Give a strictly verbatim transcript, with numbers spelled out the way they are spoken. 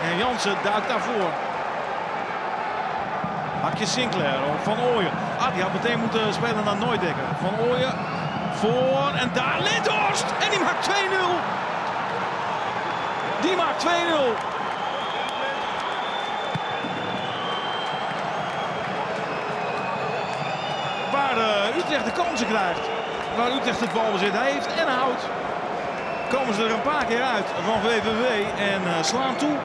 En Jansen duikt daarvoor. Hakje Sinclair op Van Ooyen. Ah, die had meteen moeten spelen naar Nooidekker. Van Ooyen voor en daar Lindhorst. En die maakt twee nul. Die maakt twee nul. Waar uh, Utrecht de kansen krijgt. Waar Utrecht het balbezit heeft en houdt. Komen ze er een paar keer uit van V V W en uh, slaan toe